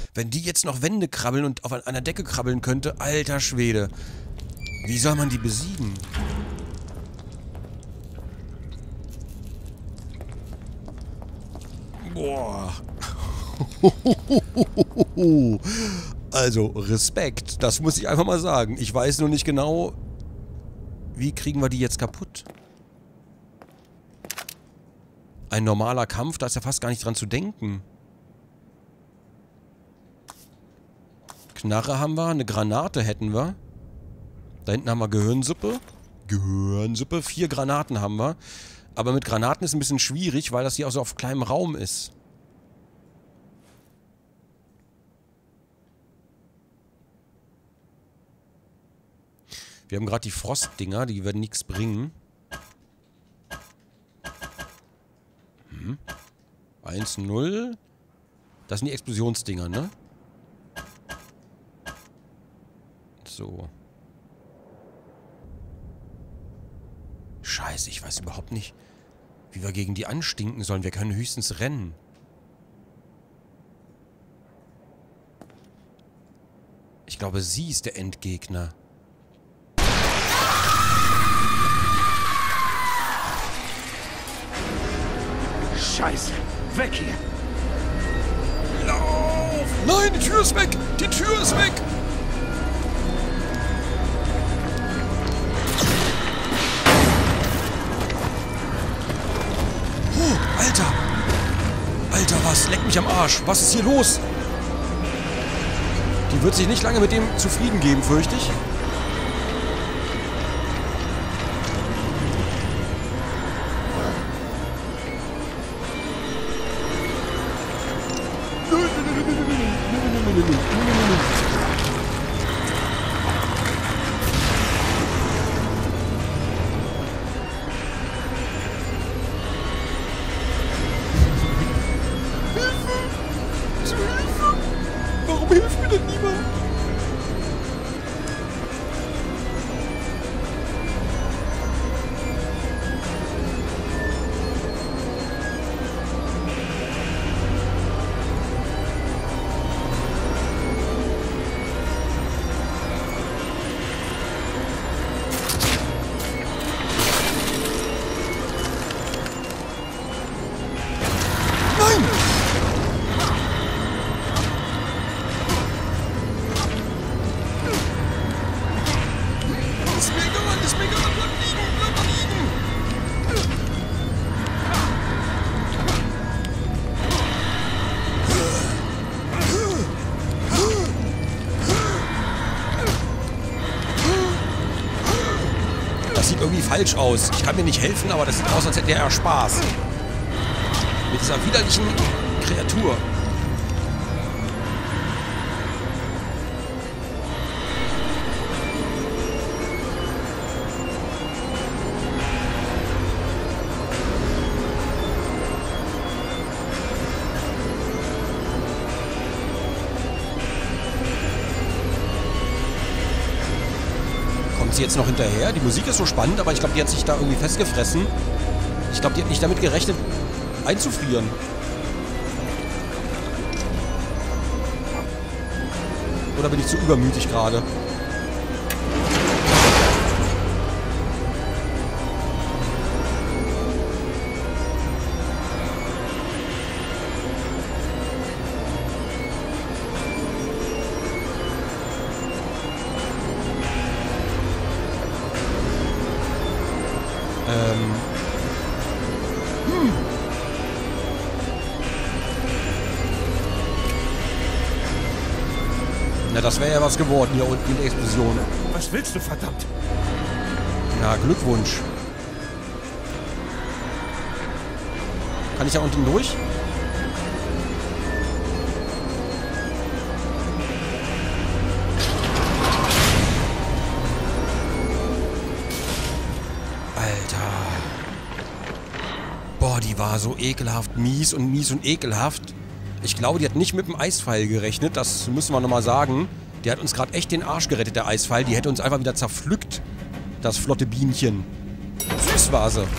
Wenn die jetzt noch Wände krabbeln und auf einer Decke krabbeln könnte, alter Schwede. Wie soll man die besiegen? Boah. Also, Respekt. Das muss ich einfach mal sagen. Ich weiß nur nicht genau, wie kriegen wir die jetzt kaputt? Ein normaler Kampf, da ist ja fast gar nicht dran zu denken. Knarre haben wir, eine Granate hätten wir. Da hinten haben wir Gehirnsuppe. Gehirnsuppe, 4 Granaten haben wir. Aber mit Granaten ist ein bisschen schwierig, weil das hier auch so auf kleinem Raum ist. Wir haben gerade die Frostdinger, die werden nichts bringen. 1-0. Das sind die Explosionsdinger, ne? So. Scheiße, ich weiß überhaupt nicht, wie wir gegen die anstinken sollen. Wir können höchstens rennen. Ich glaube, sie ist der Endgegner. Scheiße, weg hier! Lauf! Nein, die Tür ist weg! Die Tür ist weg! Alter! Alter, was? Leck mich am Arsch! Was ist hier los? Die wird sich nicht lange mit dem zufrieden geben, fürchte ich. Warum hilft mir denn niemand? Nein! Ist mir egal, bleib liegen, bleib liegen! Das sieht irgendwie falsch aus. Ich kann mir nicht helfen, aber das sieht aus, als hätte er Spaß. Mit dieser widerlichen Kreatur. Kommt sie jetzt noch hinterher? Die Musik ist so spannend, aber ich glaube, die hat sich da irgendwie festgefressen. Ich glaube, die hat nicht damit gerechnet, einzufrieren. Oder bin ich zu übermütig gerade? Na, das wäre ja was geworden hier unten in der Explosion. Was willst du, verdammt? Ja, Glückwunsch. Kann ich da unten durch? Alter. Boah, die war so ekelhaft mies und ekelhaft. Ich glaube, die hat nicht mit dem Eispfeil gerechnet. Das müssen wir nochmal sagen. Die hat uns gerade echt den Arsch gerettet, der Eispfeil. Die hätte uns einfach wieder zerpflückt. Das flotte Bienchen. Süß war sie.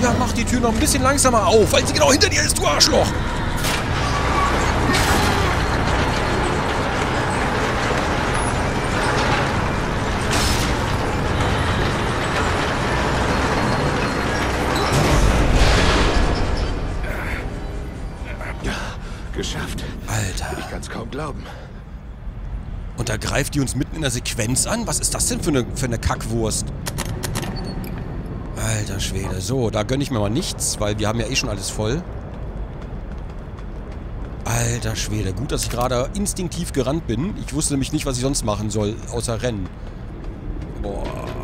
Ja, mach die Tür noch ein bisschen langsamer auf, weil sie genau hinter dir ist, du Arschloch. Geschafft. Alter. Ich kann's kaum glauben. Und da greift die uns mitten in der Sequenz an? Was ist das denn für eine Kackwurst? Alter Schwede. So, da gönne ich mir mal nichts, weil wir haben ja eh schon alles voll. Alter Schwede. Gut, dass ich gerade instinktiv gerannt bin. Ich wusste nämlich nicht, was ich sonst machen soll, außer rennen. Boah.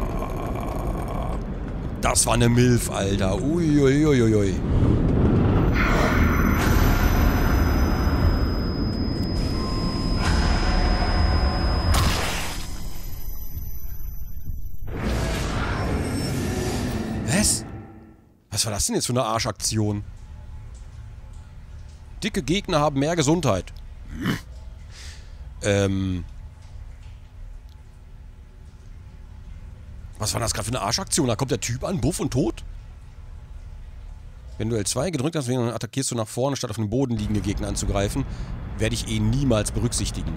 Das war eine Milf, Alter. Uiuiuiui. Was war das denn jetzt für eine Arschaktion? Dicke Gegner haben mehr Gesundheit. Was war das gerade für eine Arschaktion? Da kommt der Typ an, buff und tot? Wenn du L2 gedrückt hast, dann attackierst du nach vorne, statt auf den Boden liegende Gegner anzugreifen. Werde ich eh niemals berücksichtigen.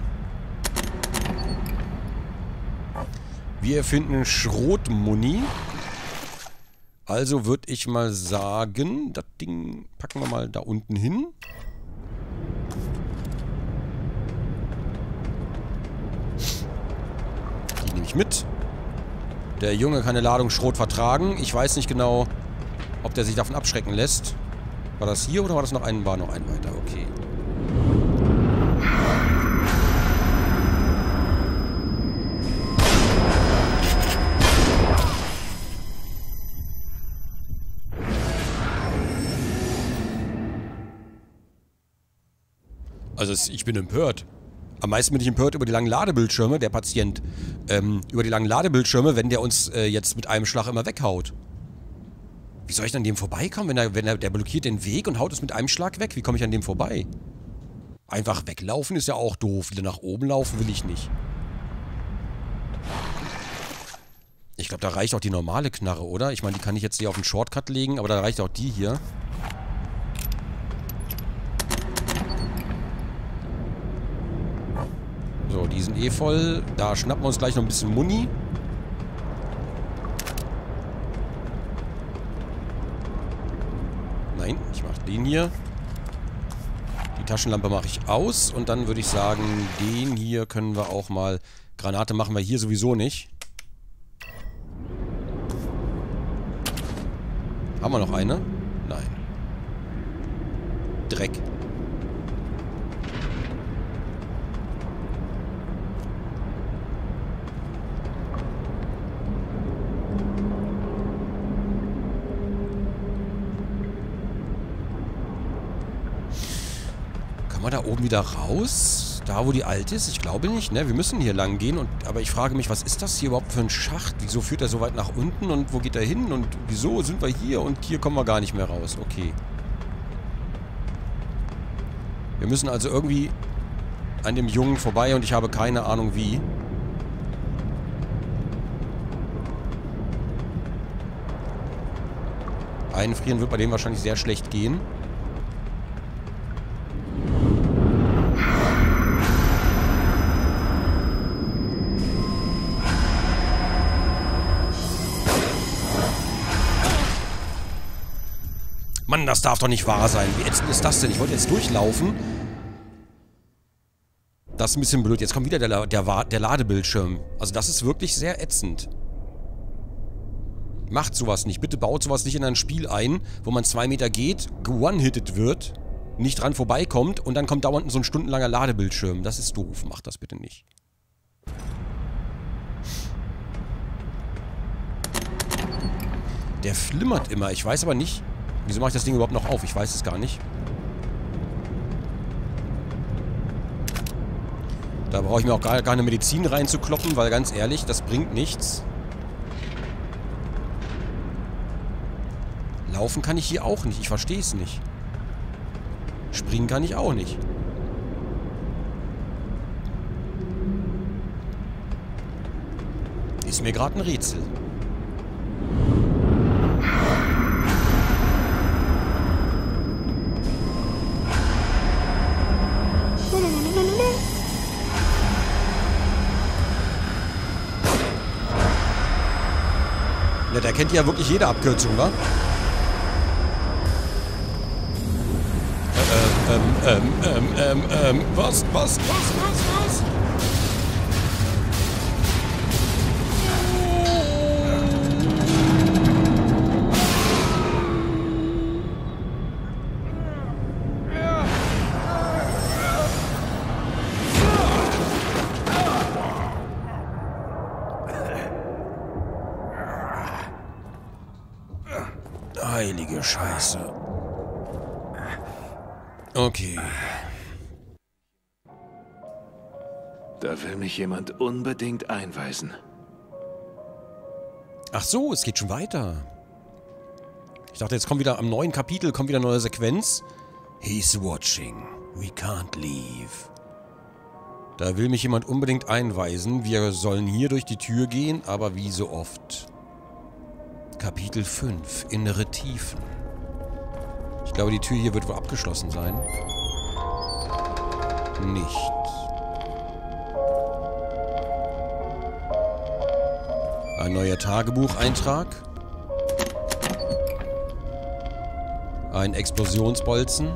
Wir erfinden Schrotmuni. Also würde ich mal sagen, das Ding packen wir mal da unten hin. Die nehme ich mit. Der Junge kann eine Ladung Schrot vertragen. Ich weiß nicht genau, ob der sich davon abschrecken lässt. War das hier oder war das noch ein? War noch ein weiter, okay. Also ich bin empört. Am meisten bin ich empört über die langen Ladebildschirme, der Patient. Über die langen Ladebildschirme, wenn der uns jetzt mit einem Schlag immer weghaut. Wie soll ich denn an dem vorbeikommen, der blockiert den Weg und haut es mit einem Schlag weg? Wie komme ich an dem vorbei? Einfach weglaufen ist ja auch doof. Wieder nach oben laufen will ich nicht. Ich glaube, da reicht auch die normale Knarre, oder? Ich meine, die kann ich jetzt hier auf einen Shortcut legen, aber da reicht auch die hier. So, die sind eh voll. Da schnappen wir uns gleich noch ein bisschen Muni. Nein, ich mache den hier. Die Taschenlampe mache ich aus. Und dann würde ich sagen, den hier können wir auch mal... Granate machen wir hier sowieso nicht. Haben wir noch eine? Nein. Dreck. Da oben wieder raus? Da, wo die alte ist? Ich glaube nicht, ne? Wir müssen hier lang gehen. Aber ich frage mich, was ist das hier überhaupt für ein Schacht? Wieso führt er so weit nach unten? Und wo geht er hin? Und wieso sind wir hier? Und hier kommen wir gar nicht mehr raus. Okay. Wir müssen also irgendwie an dem Jungen vorbei und ich habe keine Ahnung wie. Einfrieren wird bei dem wahrscheinlich sehr schlecht gehen. Mann, das darf doch nicht wahr sein. Wie ätzend ist das denn? Ich wollte jetzt durchlaufen. Das ist ein bisschen blöd. Jetzt kommt wieder der Ladebildschirm. Also das ist wirklich sehr ätzend. Macht sowas nicht. Bitte baut sowas nicht in ein Spiel ein, wo man 2 Meter geht, one-hitted wird, nicht dran vorbeikommt und dann kommt dauernd so ein stundenlanger Ladebildschirm. Das ist doof. Macht das bitte nicht. Der flimmert immer. Ich weiß aber nicht... Wieso mache ich das Ding überhaupt noch auf? Ich weiß es gar nicht. Da brauche ich mir auch gar keine Medizin reinzukloppen, weil ganz ehrlich, das bringt nichts. Laufen kann ich hier auch nicht. Ich verstehe es nicht. Springen kann ich auch nicht. Ist mir gerade ein Rätsel. Ja, der kennt ja wirklich jede Abkürzung, wa? Was? Heilige Scheiße. Okay. Da will mich jemand unbedingt einweisen. Ach so, es geht schon weiter. Ich dachte, jetzt kommt wieder am neuen Kapitel, kommt wieder eine neue Sequenz. He's watching. We can't leave. Da will mich jemand unbedingt einweisen. Wir sollen hier durch die Tür gehen, aber wie so oft. Kapitel 5. Innere Tiefen. Ich glaube, die Tür hier wird wohl abgeschlossen sein. Nicht. Ein neuer Tagebucheintrag. Ein Explosionsbolzen.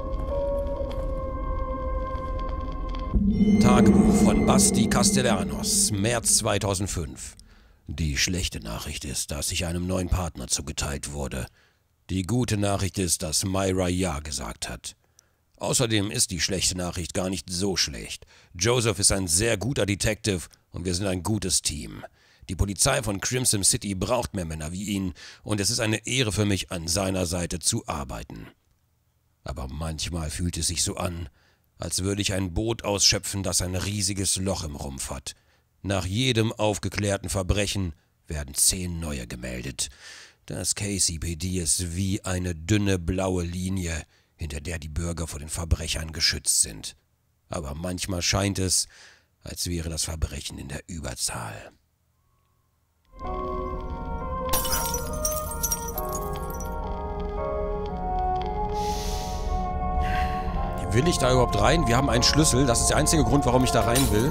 Tagebuch von Basti Castellanos, März 2005. Die schlechte Nachricht ist, dass ich einem neuen Partner zugeteilt wurde. Die gute Nachricht ist, dass Myra Ja gesagt hat. Außerdem ist die schlechte Nachricht gar nicht so schlecht. Joseph ist ein sehr guter Detective und wir sind ein gutes Team. Die Polizei von Crimson City braucht mehr Männer wie ihn und es ist eine Ehre für mich, an seiner Seite zu arbeiten. Aber manchmal fühlt es sich so an, als würde ich ein Boot ausschöpfen, das ein riesiges Loch im Rumpf hat. Nach jedem aufgeklärten Verbrechen werden 10 neue gemeldet. Das KCPD ist wie eine dünne blaue Linie, hinter der die Bürger vor den Verbrechern geschützt sind. Aber manchmal scheint es, als wäre das Verbrechen in der Überzahl. Will ich da überhaupt rein? Wir haben einen Schlüssel. Das ist der einzige Grund, warum ich da rein will.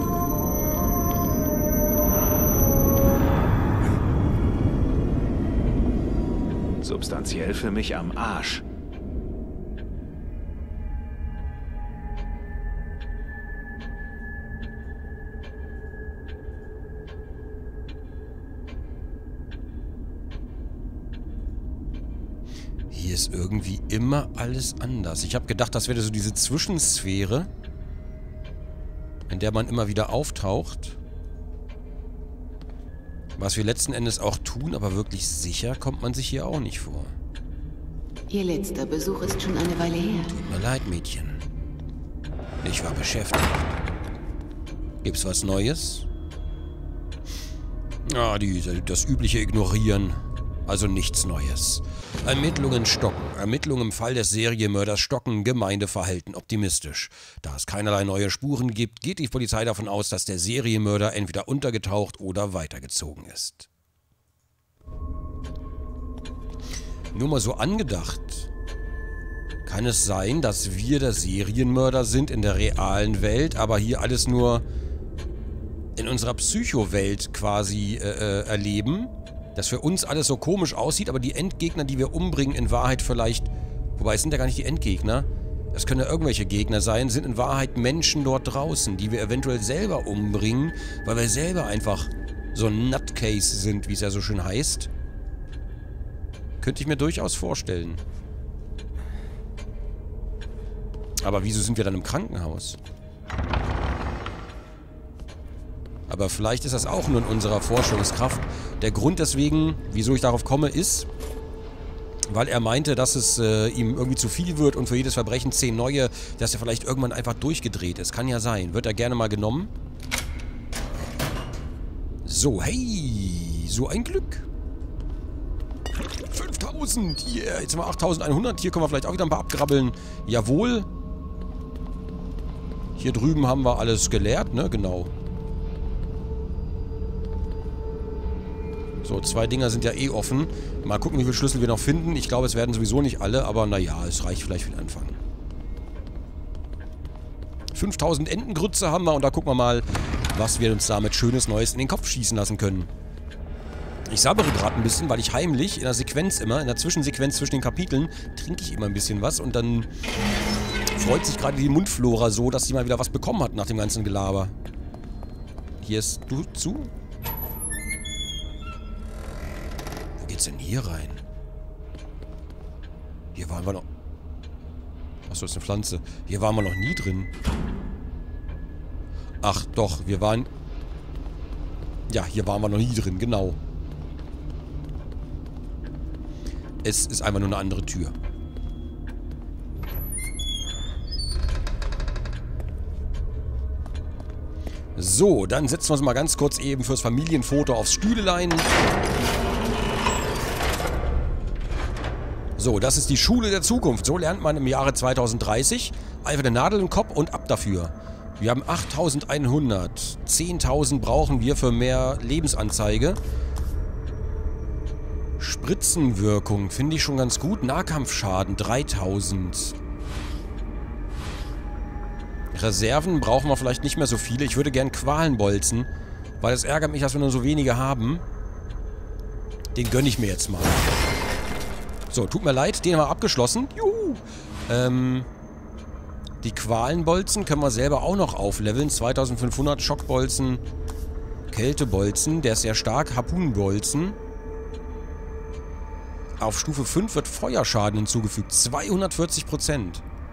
Substanziell für mich am Arsch. Hier ist irgendwie immer alles anders. Ich habe gedacht, das wäre so diese Zwischensphäre, in der man immer wieder auftaucht. Was wir letzten Endes auch tun, aber wirklich sicher kommt man sich hier auch nicht vor. Ihr letzter Besuch ist schon eine Weile her. Tut mir leid, Mädchen. Ich war beschäftigt. Gibt's was Neues? Ah, das übliche Ignorieren. Also nichts Neues. Ermittlungen stocken. Ermittlungen im Fall des Serienmörders stocken. Gemeindeverhalten optimistisch. Da es keinerlei neue Spuren gibt, geht die Polizei davon aus, dass der Serienmörder entweder untergetaucht oder weitergezogen ist. Nur mal so angedacht. Kann es sein, dass wir der Serienmörder sind in der realen Welt, aber hier alles nur in unserer Psychowelt quasi erleben? Dass für uns alles so komisch aussieht, aber die Endgegner, die wir umbringen, in Wahrheit vielleicht... Wobei, es sind ja gar nicht die Endgegner. Es können ja irgendwelche Gegner sein, sind in Wahrheit Menschen dort draußen, die wir eventuell selber umbringen, weil wir selber einfach so ein Nutcase sind, wie es ja so schön heißt. Könnte ich mir durchaus vorstellen. Aber wieso sind wir dann im Krankenhaus? Aber vielleicht ist das auch nur in unserer Vorstellungskraft. Der Grund deswegen, wieso ich darauf komme, ist, weil er meinte, dass es ihm irgendwie zu viel wird und für jedes Verbrechen 10 neue, dass er vielleicht irgendwann einfach durchgedreht ist. Kann ja sein. Wird er gerne mal genommen. So, hey, so ein Glück. 5000, hier, jetzt mal 8100. Hier können wir vielleicht auch wieder ein paar abgrabbeln. Jawohl. Hier drüben haben wir alles geleert, ne? Genau. So, 2 Dinger sind ja eh offen. Mal gucken, wie viele Schlüssel wir noch finden. Ich glaube, es werden sowieso nicht alle, aber naja, es reicht vielleicht für den Anfang. 5000 Entengrütze haben wir und da gucken wir mal, was wir uns damit Schönes Neues in den Kopf schießen lassen können. Ich sabbere gerade ein bisschen, weil ich heimlich in der Sequenz immer, in der Zwischensequenz zwischen den Kapiteln, trinke ich immer ein bisschen was und dann freut sich gerade die Mundflora so, dass sie mal wieder was bekommen hat nach dem ganzen Gelaber. Hier ist du zu? Wo geht's denn hier rein? Hier waren wir noch... Achso, das ist eine Pflanze. Hier waren wir noch nie drin. Ach doch, wir waren... Ja, hier waren wir noch nie drin, genau. Es ist einfach nur eine andere Tür. So, dann setzen wir uns mal ganz kurz eben fürs Familienfoto aufs Stühlelein. So, das ist die Schule der Zukunft. So lernt man im Jahre 2030. Einfach eine Nadel im Kopf und ab dafür. Wir haben 8.100. 10.000 brauchen wir für mehr Lebensanzeige. Spritzenwirkung finde ich schon ganz gut. Nahkampfschaden 3.000. Reserven brauchen wir vielleicht nicht mehr so viele. Ich würde gern Qualenbolzen, weil es ärgert mich, dass wir nur so wenige haben. Den gönne ich mir jetzt mal. So, tut mir leid, den haben wir abgeschlossen. Juhu! Die Qualenbolzen können wir selber auch noch aufleveln. 2500 Schockbolzen. Kältebolzen, der ist sehr stark. Harpunenbolzen. Auf Stufe 5 wird Feuerschaden hinzugefügt. 240%.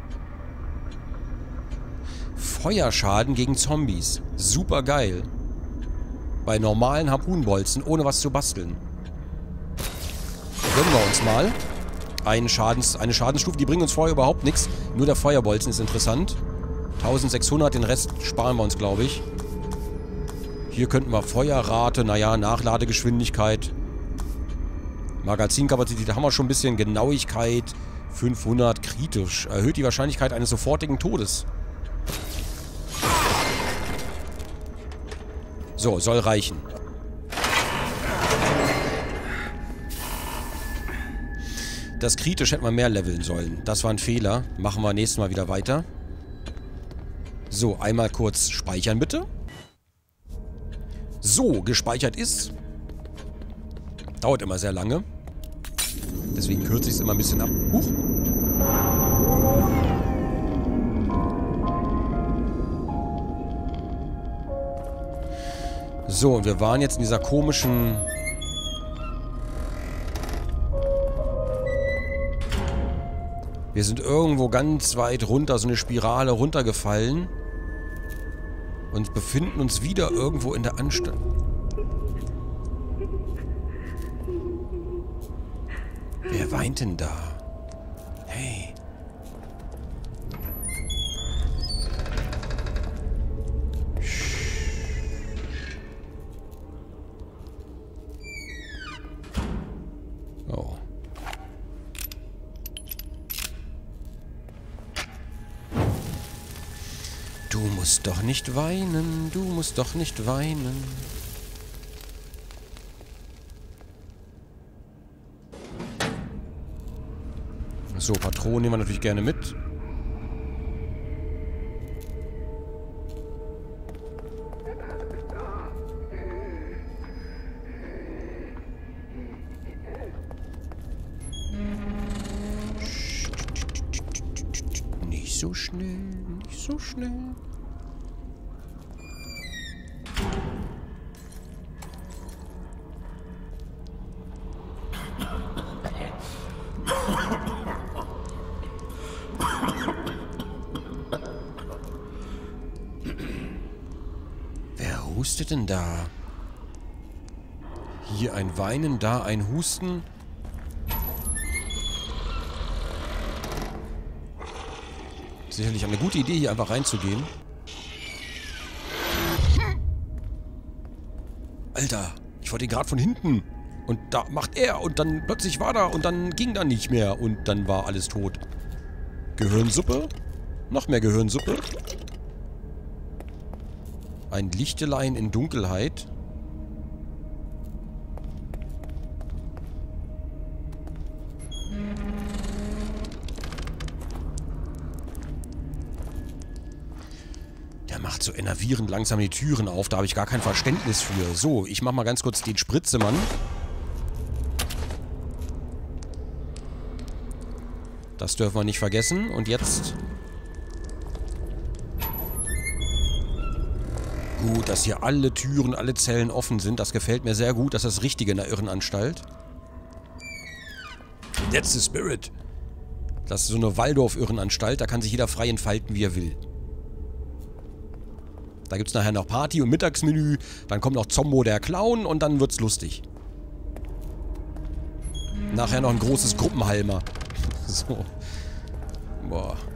Feuerschaden gegen Zombies. Super geil. Bei normalen Harpunenbolzen, ohne was zu basteln. Gönnen wir uns mal. Eine Schadensstufe, die bringt uns vorher überhaupt nichts. Nur der Feuerbolzen ist interessant. 1600, den Rest sparen wir uns, glaube ich. Hier könnten wir Feuerrate, naja, Nachladegeschwindigkeit. Magazinkapazität haben wir schon ein bisschen. Genauigkeit 500, kritisch. Erhöht die Wahrscheinlichkeit eines sofortigen Todes. So, soll reichen. Das kritisch hätten wir mehr leveln sollen. Das war ein Fehler. Machen wir nächstes Mal wieder weiter. So, einmal kurz speichern bitte. So, gespeichert ist. Dauert immer sehr lange. Deswegen kürze ich es immer ein bisschen ab. Huch. So, und wir waren jetzt in dieser komischen... Wir sind irgendwo ganz weit runter, so eine Spirale runtergefallen. Und befinden uns wieder irgendwo in der Anstalt. Wer weint denn da? Hey. Oh. Du musst doch nicht weinen, du musst doch nicht weinen. So, Patronen nehmen wir natürlich gerne mit. Nicht so schnell, nicht so schnell. Wer hustet denn da? Hier ein Weinen, da ein Husten. Sicherlich eine gute Idee, hier einfach reinzugehen. Alter, ich wollte ihn gerade von hinten. Und da macht er und dann plötzlich war da und dann ging da nicht mehr und dann war alles tot. Gehirnsuppe? Noch mehr Gehirnsuppe. Ein Lichtelein in Dunkelheit. Der macht so enervierend langsam die Türen auf. Da habe ich gar kein Verständnis für. So, ich mache mal ganz kurz den Spritzemann. Das dürfen wir nicht vergessen. Und jetzt... Gut, dass hier alle Türen, alle Zellen offen sind. Das gefällt mir sehr gut. Das ist das Richtige in der Irrenanstalt. That's the spirit. Das ist so eine Waldorf-Irrenanstalt. Da kann sich jeder frei entfalten, wie er will. Da gibt es nachher noch Party und Mittagsmenü. Dann kommt noch Zombo der Clown und dann wird's lustig. Nachher noch ein großes Gruppenhalmer. So. Boah.